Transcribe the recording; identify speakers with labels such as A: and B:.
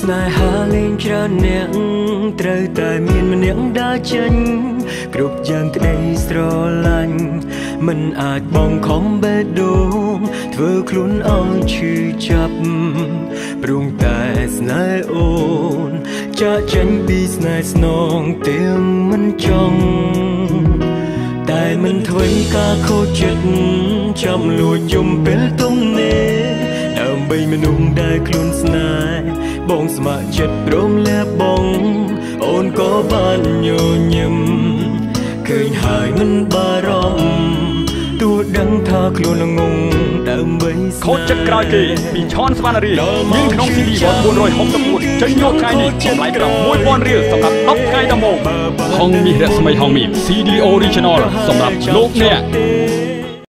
A: ស្នេហាលេងច្រើនអ្នកត្រូវតែមានម្នាក់ដើរចេញគ្រប់យ៉ាងក្តីស្រឡាញ់មិនអាចបងខំបេះដូងធ្វើខ្លួនឲ្យឈឺចាប់ព្រមតែស្នេហ៍អូនចាក់ចេញពីស្នេហ៍ស្នងទាំងមិនចង់តែមិនធ្វើការខូចចិត្តចាំលួចយំពេលទំនេរដើម្បីមនុស្សដែលខ្លួនស្នេហ៍បងស្ម័គ្រចិត្តព្រមលះបង់អូនក៏បានញញឹមឃើញហើយមិនបារម្ភទោះដឹងថាខ្លួនងងដើម្បីខូចចិត្តក្រោយគេពីឆនស្វានារីមានក្នុង CD 464ចេញយកថ្ងៃនេះតម្លៃក្រោម 1000 រៀលសម្រាប់10ថ្ងៃដំបូងហងមាសរស្មីហងមាស CD Original សម្រាប់លោកអ្នក